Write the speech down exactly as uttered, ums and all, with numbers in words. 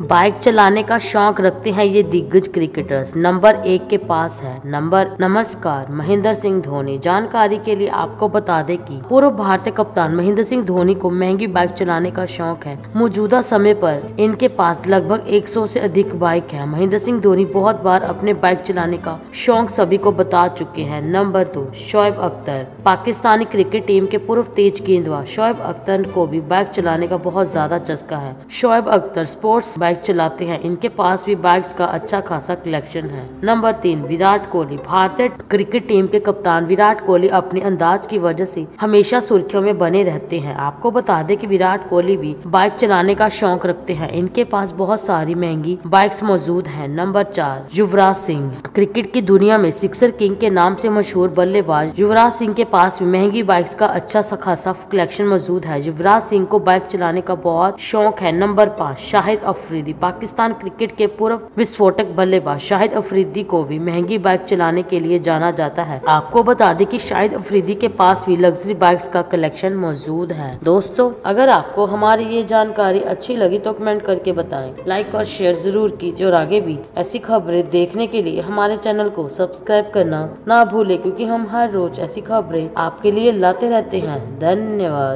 Bike चलाने का शौक रखते हैं ये दिग्गज क्रिकेटर्स नंबर एक के पास है। नंबर नमस्कार, महेंद्र सिंह धोनी। जानकारी के लिए आपको बता दें कि पूर्व भारतीय कप्तान महेंद्र सिंह धोनी को महंगी बाइक चलाने का शौक है। मौजूदा समय पर इनके पास लगभग सौ से अधिक बाइक है। महेंद्र सिंह धोनी बहुत बार अपने बाइक चलाने का शौक सभी को बता चुके हैं। नंबर दो, शोएब अख्तर। पाकिस्तानी क्रिकेट टीम के पूर्व तेज गेंदबाज शोएब अख्तर को भी बाइक चलाने का बहुत ज्यादा चस्का है। शोएब अख्तर स्पोर्ट्स बाइक चलाते हैं। इनके पास भी बाइक्स का अच्छा खासा कलेक्शन है। नंबर तीन, विराट कोहली। भारतीय क्रिकेट टीम के कप्तान विराट कोहली अपने अंदाज की वजह से हमेशा सुर्खियों में बने रहते हैं। आपको बता दें कि विराट कोहली भी बाइक चलाने का शौक रखते हैं। इनके पास बहुत सारी महंगी बाइक्स मौजूद हैं। नंबर चार, युवराज सिंह। क्रिकेट की दुनिया में सिक्सर किंग के नाम से मशहूर बल्लेबाज युवराज सिंह के पास भी महंगी बाइक्स का अच्छा खासा कलेक्शन मौजूद है। युवराज सिंह को बाइक चलाने का बहुत शौक है। नंबर पाँच, शाहिद अफरीदी। पाकिस्तान क्रिकेट के पूर्व विस्फोटक बल्लेबाज शाहिद अफरीदी को भी महंगी बाइक चलाने के लिए जाना जाता है। आपको बता दें कि शाहिद अफरीदी के पास भी लग्जरी बाइक्स का कलेक्शन मौजूद है। दोस्तों, अगर आपको हमारी ये जानकारी अच्छी लगी तो कमेंट करके बताएं, लाइक और शेयर जरूर कीजिए और आगे भी ऐसी खबरें देखने के लिए हमारे चैनल को सब्सक्राइब करना ना भूले, क्योंकि हम हर रोज ऐसी खबरें आपके लिए लाते रहते हैं। धन्यवाद।